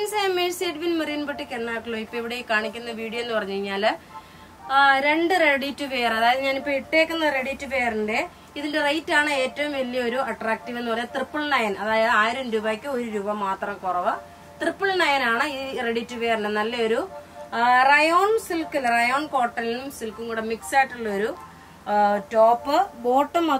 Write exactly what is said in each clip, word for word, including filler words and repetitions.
Guys, I am Edwin Marine Boutique Ernakulam. Now, I am the video in the ready to wear. I am take ready to wear. This is the right attractive triple nine. That is iron Dubai triple nine ready to wear. Rayon silk, rayon cotton silk mix top, bottom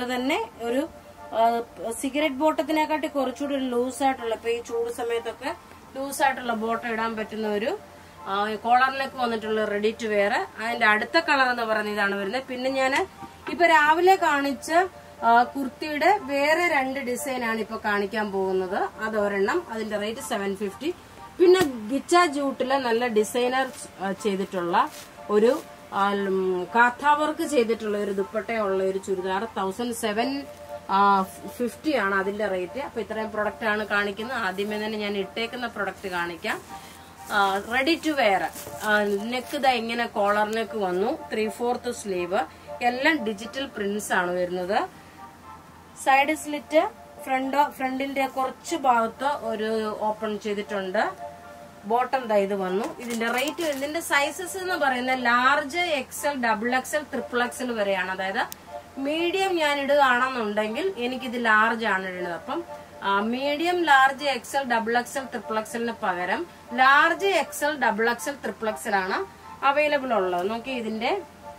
cigarette bottom loose loose bottom collar neck ready to wear and adutha color ennu parayunnathaanu varunne pinne njan ipo raavile kaanicha kurtiyude vere rendu design aanu ipo kaanikkan povunnathu adu orennam adinte rate seven fifty pinne gicha jute la nalla designer cheyidittulla oru katha work cheyidittulla oru dupatta ulla oru chudar seventeen fifty aanu adinte rate appo ithrayum product aanu kaanikkunnu aadime thanne njan ittekkunna product kaanikam Uh, ready to wear uh, neck da ingane collar neck vannu three fourths sleeve ellam digital prints aanu varunathu side slit front front inde korchu bhagathu oru open cheyidittunde bottom da idu vannu idinte rate idinte sizes ennu parayunna large xl double xl triple xl vareyana adayathu medium njan idukaanannundengil enikku idu large aanu idunathu appam Uh, medium, large, X L, double X L, triple X L pagaram large X L, double X L, triple X L ആണ് available ഉള്ളത്. നോക്കി ഇതിന്റെ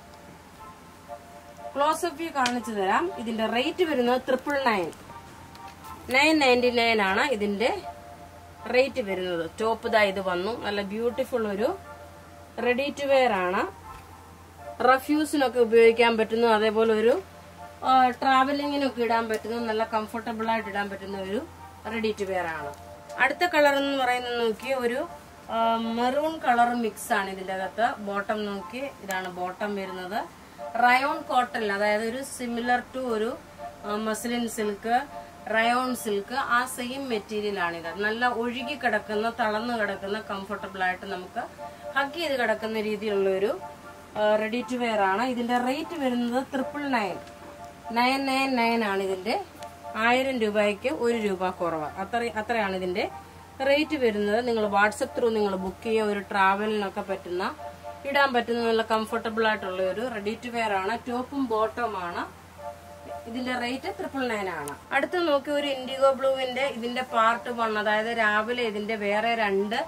close up view കാണിച്ചു തരാം. ഇതിന്റെ rate വരുന്നത് triple nine nine ninety nine ആണ് ഇതിന്റെ റേറ്റ് വരുന്നത്. ടോപ്പ് ദാ ഇത് വന്നു. നല്ല ബ്യൂട്ടിഫുൾ ഒരു റെഡി ടു വെയർ ആണ്. റഫ്യൂസിനൊക്കെ ഉപയോഗിക്കാൻ പറ്റുന്നു. അതേപോലെ ഒരു ട്രാവലിംഗിനൊക്കെ ഇടാൻ പറ്റുന്ന നല്ല കംഫർട്ടബിൾ ആയിട്ട് ഇടാൻ പറ്റുന്ന ഒരു റെഡി ടു വെയർ ആണ്. അടുത്ത കളർ എന്ന് പറയുന്നത് നോക്കി ഒരു മെറൂൺ കളർ മിക്സ് ആണ് ഇതിന്റെ അകത്ത്. ബോട്ടം നോക്കി ഇതാണ് ബോട്ടം വരുന്നത്. റയോൺ കോട്ടൺ അതായത് ഒരു സിമിലർ ടു ഒരു മസ്ലിൻ സിൽക്ക് റയോൺ സിൽക്ക് ആ സെയിം മെറ്റീരിയൽ ആണ് ഇത്. നല്ല ഒഴുകി കിടക്കുന്ന തളർന്നു കിടക്കുന്ന കംഫർട്ടബിൾ ആയിട്ട് നമുക്ക് ഹഗ് ചെയ്ത് കിടക്കുന്ന രീതിയിലുള്ള ഒരു റെഡി ടു വെയർ ആണ്. ഇതിന്റെ റേറ്റ് വരുന്നത് triple nine nine nine nine ആണ് ഇതിന്റെ. ആയിരം രൂപയ്ക്ക് ഒരു രൂപ കുറവ് അത്ര അത്രയാണ് ഇതിന്റെ റേറ്റ് വരുന്നത്. നിങ്ങൾ വാട്സപ്പ് ത്രൂ നിങ്ങൾ ബുക്ക് ചെയ്യുക. ഒരു ട്രാവലിനൊക്കെ പറ്റുന്ന ഇടാൻ പറ്റുന്ന നല്ല കംഫർട്ടബിൾ ആയിട്ടുള്ള ഒരു റെഡി ടു വെയർ ആണ്. ടോപ്പും ബോട്ടവും ആണ്. ഇതിന്റെ റേറ്റ് ട്രിപ്പിൾ നയൻ ആണ്. അടുത്ത് നോക്കി ഒരു ഇൻഡിഗോ ബ്ലൂവിന്റെ ഇതിന്റെ പാർട്ട് വൺ അതായത് രാവിലെ ഇതിന്റെ വേറെ രണ്ട്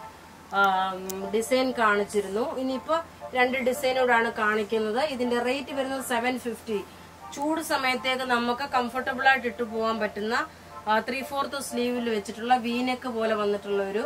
ഡിസൈൻ കാണിച്ചിരുന്നു. ഇനിയിപ്പോ രണ്ട് ഡിസൈനോടാണ് കാണിക്കുന്നത്. ഇതിന്റെ റേറ്റ് വരുന്നത് സെവൻ ഫിഫ്റ്റി. ചൂട് സമയത്തേക്ക് നമുക്ക് കംഫർട്ടബിൾ ആയിട്ട് ഇട്ടു പോകാൻ പറ്റുന്ന ത്രീ ഫോർത്ത് സ്ലീവിൽ വെച്ചിട്ടുള്ള വീനെക്ക് പോലെ വന്നിട്ടുള്ള ഒരു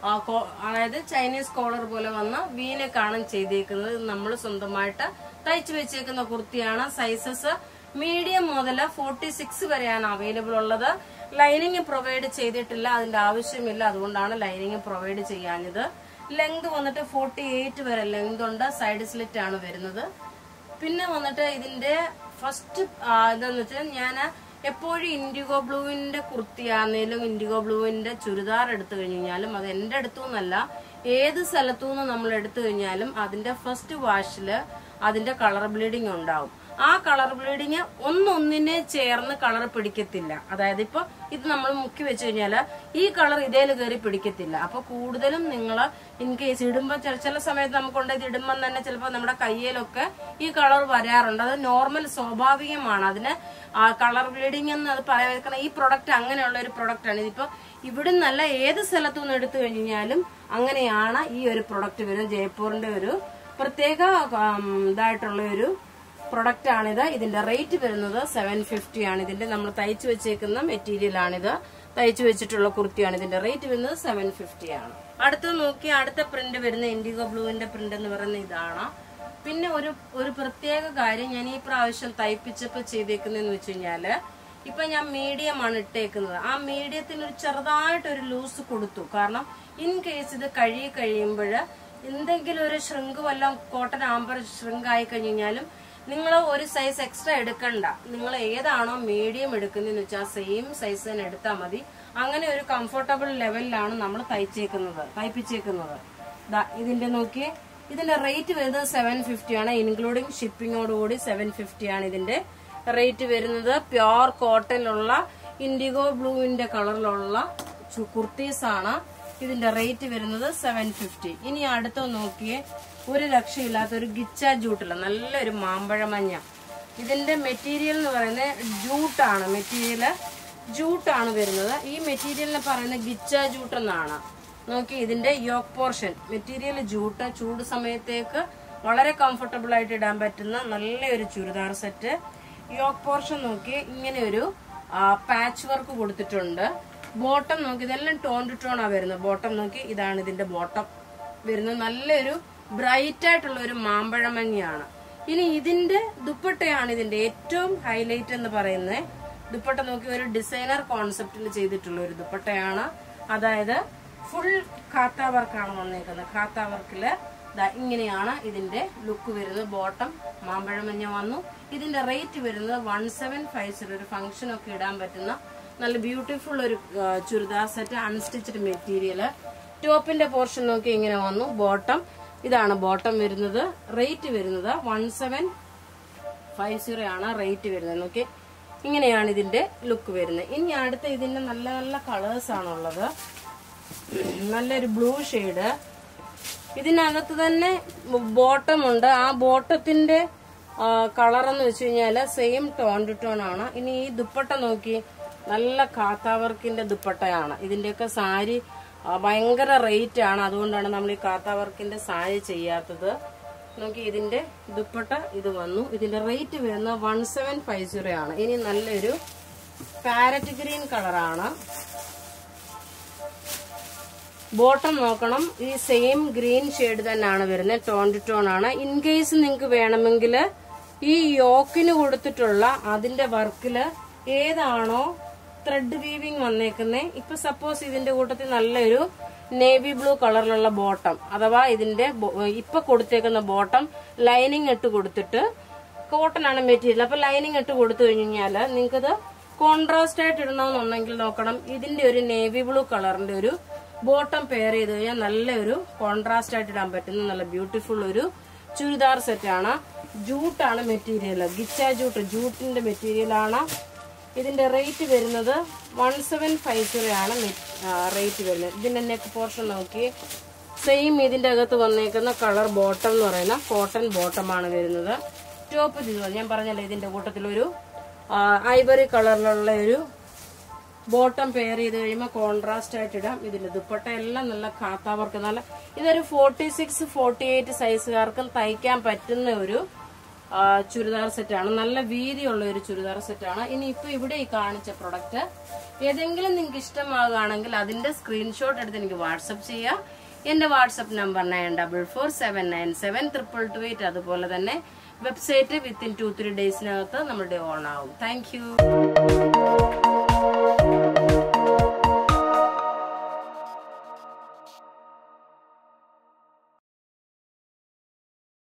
അതായത് ചൈനീസ് കോളർ പോലെ വന്ന വീനെക്കാണ് ചെയ്തേക്കുന്നത്. നമ്മൾ സ്വന്തമായിട്ട് തയ്ച്ചു വെച്ചേക്കുന്ന കുർത്തിയാണ്. സൈസസ് മീഡിയം മുതൽ ഫോർട്ടി സിക്സ് വരെയാണ് അവൈലബിൾ ഉള്ളത്. ലൈനിങ് പ്രൊവൈഡ് ചെയ്തിട്ടില്ല, അതിന്റെ ആവശ്യമില്ല. അതുകൊണ്ടാണ് ലൈനിങ് പ്രൊവൈഡ് ചെയ്യാഞ്ഞത്. ലെങ്ത് വന്നിട്ട് ഫോർട്ടി എയ്റ്റ് വരെ ലെങ്ത് ഉണ്ട്. സൈഡ് സ്ലിറ്റ് ആണ് വരുന്നത്. പിന്നെ വന്നിട്ട് ഇതിന്റെ ഫസ്റ്റ് ഇതെന്ന് വെച്ചാൽ ഞാൻ എപ്പോഴും ഇൻഡിഗോ ബ്ലൂവിന്റെ കുർത്തിയാണെങ്കിലും ഇൻഡിഗോ ബ്ലൂവിന്റെ ചുരിദാർ എടുത്തു കഴിഞ്ഞാലും അത് എന്റെ അടുത്തുനിന്നല്ല ഏത് സ്ഥലത്തുനിന്ന് നമ്മൾ എടുത്തു കഴിഞ്ഞാലും അതിന്റെ ഫസ്റ്റ് വാഷില് അതിന്റെ കളർ ബ്ലീഡിങ് ഉണ്ടാവും. ആ കളർ ബ്ലീഡിങ് ഒന്നൊന്നിനെ ചേർന്ന് കളർ പിടിക്കത്തില്ല. അതായത് ഇപ്പൊ ഇത് നമ്മൾ മുക്കി വെച്ച് കഴിഞ്ഞാല് ഈ കളർ ഇതേല് കയറി പിടിക്കത്തില്ല. അപ്പൊ കൂടുതലും നിങ്ങൾ ഇൻ കേസ് ഇടുമ്പോ ചില സമയത്ത് നമുക്കുണ്ട് ഇത് ഇടുമ്പം തന്നെ ചിലപ്പോൾ നമ്മുടെ കയ്യിലൊക്കെ ഈ കളർ വരാറുണ്ട്. അത് നോർമൽ സ്വാഭാവികമാണ്. അതിന് കളർ ബ്ലീഡിങ് എന്ന് അത് പറയാൻ വെക്കണം. ഈ പ്രൊഡക്റ്റ് അങ്ങനെയുള്ള ഒരു പ്രൊഡക്റ്റ് ആണ്. ഇതിപ്പോ ഇവിടെ നല്ല ഏത് സ്ഥലത്തു നിന്ന് എടുത്തു കഴിഞ്ഞാലും അങ്ങനെയാണ് ഈ ഒരു പ്രൊഡക്റ്റ് വരുന്നത്. ജയ്പൂരിന്റെ ഒരു പ്രത്യേക ഇതായിട്ടുള്ള ഒരു പ്രൊഡക്റ്റ് ആണിത്. ഇതിന്റെ റേറ്റ് വരുന്നത് സെവൻ ഫിഫ്റ്റി ആണ്. ഇതിന്റെ നമ്മൾ തയ്ച്ചു വെച്ചേക്കുന്ന മെറ്റീരിയൽ ആണിത്. തയ്ച്ചു വെച്ചിട്ടുള്ള കുർത്തിയാണ്. ഇതിന്റെ റേറ്റ് വരുന്നത് സെവൻ ഫിഫ്റ്റി ആണ്. അടുത്ത് നോക്കി അടുത്ത പ്രിന്റ് വരുന്ന ഇൻഡിഗോ ബ്ലൂവിന്റെ പ്രിന്റ് എന്ന് പറയുന്ന ഇതാണ്. പിന്നെ ഒരു ഒരു പ്രത്യേക കാര്യം ഞാൻ ഈ പ്രാവശ്യം തയ്പ്പിച്ചപ്പോ ചെയ്തേക്കുന്നതെന്ന് വെച്ച് കഴിഞ്ഞാല് ഇപ്പൊ ഞാൻ മീഡിയം ആണ് ഇട്ടേക്കുന്നത്. ആ മീഡിയത്തിന് ഒരു ചെറുതായിട്ട് ഒരു ലൂസ് കൊടുത്തു. കാരണം ഇൻ കേസ് ഇത് കഴുകി കഴിയുമ്പോൾ എന്തെങ്കിലും ഒരു ശൃങ്ക് വല്ലതും കോട്ടൺ ആകുമ്പോൾ ശൃങ്ക് ആയി കഴിഞ്ഞാലും നിങ്ങൾ ഒരു സൈസ് എക്സ്ട്രാ എടുക്കണ്ട. നിങ്ങൾ ഏതാണോ മീഡിയം എടുക്കുന്നതെന്ന് വെച്ചാൽ സെയിം സൈസ് തന്നെ എടുത്താൽ മതി. അങ്ങനെ ഒരു കംഫർട്ടബിൾ ലെവലിലാണ് നമ്മൾ തയ്ച്ചേക്കുന്നത് തയ്പ്പിച്ചേക്കുന്നത്. ഇതിന്റെ നോക്കി ഇതിന്റെ റേറ്റ് വരുന്നത് സെവൻ ഫിഫ്റ്റി ആണ്. ഇൻക്ലൂഡിങ് ഷിപ്പിങ്ങോടുകൂടി സെവൻ ഫിഫ്റ്റി ആണ് ഇതിന്റെ റേറ്റ് വരുന്നത്. പ്യോർ കോട്ടണിലുള്ള ഇൻഡിഗോ ബ്ലൂവിന്റെ കളറിലുള്ള കുർത്തീസ് ആണ്. ഇതിന്റെ റേറ്റ് വരുന്നത് സെവൻ ഫിഫ്റ്റി. ഇനി അടുത്ത നോക്കിയേ, ഒരു രക്ഷയില്ലാത്ത ഒരു ഗിച്ച ജൂട്ടുള്ള നല്ലൊരു മാമ്പഴ മഞ്ഞ. ഇതിന്റെ മെറ്റീരിയൽ എന്ന് പറയുന്നത് ജൂട്ടാണ്. മെറ്റീരിയൽ ജൂട്ടാണ് വരുന്നത്. ഈ മെറ്റീരിയലിനെ പറയുന്നത് ഗിച്ച ജൂട്ട് എന്നാണ്. നോക്കി, ഇതിന്റെ യോക്ക് പോർഷൻ മെറ്റീരിയൽ ജൂട്ട്. ചൂട് സമയത്തേക്ക് വളരെ കംഫർട്ടബിൾ ആയിട്ട് ഇടാൻ പറ്റുന്ന നല്ലൊരു ചുരിദാർ സെറ്റ്. യോക്ക് പോർഷൻ നോക്കി ഇങ്ങനെ ഒരു പാച്ച് വർക്ക് കൊടുത്തിട്ടുണ്ട്. ബോട്ടം നോക്കി, ഇതെല്ലാം ടോൺ ടു ടോൺ ആ വരുന്നത്. ബോട്ടം നോക്കി, ഇതാണ് ഇതിന്റെ ബോട്ടം വരുന്നത്. നല്ലൊരു ബ്രൈറ്റ് ആയിട്ടുള്ള ഒരു മാമ്പഴമഞ്ഞയാണ്. ഇനി ഇതിന്റെ ദുപ്പട്ടയാണ് ഇതിന്റെ ഏറ്റവും ഹൈലൈറ്റ് എന്ന് പറയുന്നത്. ദുപ്പട്ട നോക്കി ഒരു ഡിസൈനർ കോൺസെപ്റ്റിൽ ചെയ്തിട്ടുള്ള ഒരു ദുപ്പട്ടയാണ്. അതായത് ഫുൾ ഖാത്ത വർക്കാണ് വന്നേക്കുന്നത്. ഖാത്ത വർക്കില് ഇങ്ങനെയാണ് ഇതിന്റെ ലുക്ക് വരുന്നത്. ബോട്ടം മാമ്പഴമഞ്ഞ വന്നു. ഇതിന്റെ റേറ്റ് വരുന്നത് വൺ സെവൻ ഫൈവ് സീറോ. ഒരു ഫംഗ്ഷൻ ഒക്കെ ഇടാൻ പറ്റുന്ന നല്ല ബ്യൂട്ടിഫുൾ ഒരു ചുരിദാർ സെറ്റ്, അൺസ്റ്റിച്ച്ഡ് മെറ്റീരിയല്. ടോപ്പിന്റെ പോർഷൻ നോക്കി ഇങ്ങനെ വന്നു. ബോട്ടം ഇതാണ് ബോട്ടം വരുന്നത്. റേറ്റ് വരുന്നത് വൺ സെവൻ ഫൈവ് സീറോ ആണ് റേറ്റ് വരുന്നത്. നോക്കി, ഇങ്ങനെയാണ് ഇതിന്റെ ലുക്ക് വരുന്നത്. ഇനി അടുത്ത ഇതിന്റെ നല്ല നല്ല കളേഴ്സ് ആണുള്ളത്. നല്ലൊരു ബ്ലൂ ഷെയ്ഡ്. ഇതിനകത്ത് തന്നെ ബോട്ടം ഉണ്ട്. ആ ബോട്ടത്തിന്റെ കളർ എന്ന് വെച്ച് കഴിഞ്ഞാല് സെയിം ടോൺ ടു ടോൺ ആണ്. ഇനി ഈ ദുപ്പട്ട നോക്കി, നല്ല കാത്താവർക്കിന്റെ ദുപ്പട്ടയാണ്. ഇതിന്റെയൊക്കെ സാരി ഭയങ്കര റേറ്റ് ആണ്. അതുകൊണ്ടാണ് നമ്മൾ ഈ കാത്താവർക്കിന്റെ സാരി ചെയ്യാത്തത്. നോക്കി, ഇതിന്റെ ദുപ്പട്ട ഇത് വന്നു. ഇതിന്റെ റേറ്റ് വരുന്നത് വൺ സെവൻ ഫൈവ് സീറോ ആണ്. ഇനി നല്ലൊരു പാരറ്റ് ഗ്രീൻ കളറാണ്. ബോട്ടം നോക്കണം, ഈ സെയിം ഗ്രീൻ ഷെയ്ഡ് തന്നെയാണ് വരുന്നത്. ടോൺ ടു ടോൺ ആണ്. ഇൻ കേസ് നിങ്ങൾക്ക് വേണമെങ്കിൽ ഈ യോക്കിന് കൊടുത്തിട്ടുള്ള അതിന്റെ വർക്കില് ഏതാണോ ത്രെഡ് വീവിങ് വന്നേക്കുന്നത്, ഇപ്പൊ സപ്പോസ് ഇതിന്റെ കൂട്ടത്തിൽ നല്ലൊരു നേവി ബ്ലൂ കളറിലുള്ള ബോട്ടം, അഥവാ ഇതിന്റെ ഇപ്പൊ കൊടുത്തേക്കുന്ന ബോട്ടം ലൈനിങ് ഇട്ട് കൊടുത്തിട്ട്, കോട്ടൺ ആണ് മെറ്റീരിയൽ, അപ്പൊ ലൈനിങ് ഇട്ട് കൊടുത്തു കഴിഞ്ഞാല് നിങ്ങൾക്കത് കോൺട്രാസ്റ്റ് ആയിട്ട് ഇടണമെന്നുണ്ടെങ്കിൽ നോക്കണം, ഇതിന്റെ ഒരു നേവി ബ്ലൂ കളറിന്റെ ഒരു ബോട്ടം പെയർ ചെയ്ത് കഴിഞ്ഞാൽ നല്ലൊരു കോൺട്രാസ്റ്റ് ആയിട്ട് ഇടാൻ പറ്റുന്ന നല്ല ബ്യൂട്ടിഫുൾ ഒരു ചുരിദാർ സെറ്റ് ആണ്. ജൂട്ടാണ് മെറ്റീരിയൽ, ഗിച്ച ജൂട്ട്, ജൂട്ടിന്റെ മെറ്റീരിയൽ ആണ്. ഇതിന്റെ റേറ്റ് വരുന്നത് വൺ സെവൻ ഫൈവ് സീറോ ആണ് റേറ്റ് വരുന്നത്. ഇതിന്റെ നെക്ക് പോർഷൻ നോക്കി, സെയിം ഇതിന്റെ അകത്ത് വന്നേക്കുന്ന കളർ ബോട്ടം എന്ന് പറയുന്ന കോട്ടൺ ബോട്ടം ആണ് വരുന്നത്. ടോപ്പ് ഇത് ഞാൻ പറഞ്ഞല്ലോ, ഇതിന്റെ കൂട്ടത്തിലൊരു ഐവറി കളറിലുള്ള ഒരു ബോട്ടം പെയർ ചെയ്ത് കഴിയുമ്പോൾ കോൺട്രാസ്റ്റ് ആയിട്ട് ഇടാം. ഇതിന്റെ ദുപ്പട്ട എല്ലാം നല്ല കാത്താവർക്ക് നല്ല, ഇതൊരു ഫോർട്ടി സിക്സ് ഫോർട്ടി എയ്റ്റ് സൈസുകാർക്കും തയ്ക്കാൻ പറ്റുന്ന ഒരു ചുരിദാർ സെറ്റാണ്. നല്ല വീതിയുള്ള ഒരു ചുരിദാർ സെറ്റാണ്. ഇനി ഇപ്പൊ ഇവിടെ ഈ കാണിച്ച പ്രൊഡക്റ്റ് ഏതെങ്കിലും നിങ്ങൾക്ക് ഇഷ്ടമാകുകയാണെങ്കിൽ അതിന്റെ സ്ക്രീൻഷോട്ട് എടുത്ത് എനിക്ക് വാട്സപ്പ് ചെയ്യാം. എന്റെ WhatsApp number nine double four seven nine seven triple two eight. അതുപോലെ തന്നെ വെബ്സൈറ്റ് വിത്തിൻ ടു ത്രീ ഡേയ്സിനകത്ത് നമ്മുടെ ഓൺ ആവും. Thank U.